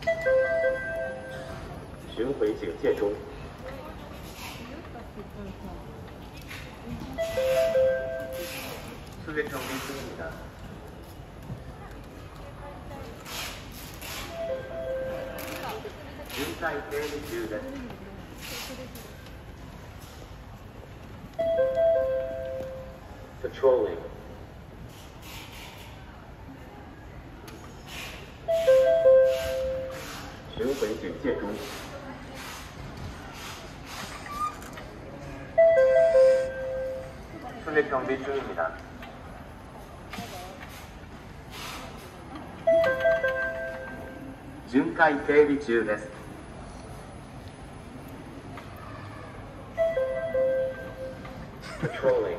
巡回警戒中。수색 정비 중입니다. 인사이 대기 중です. Patrolling.巡回警戒中。수색 정비 중입니다.巡回警備中です. Patrolling.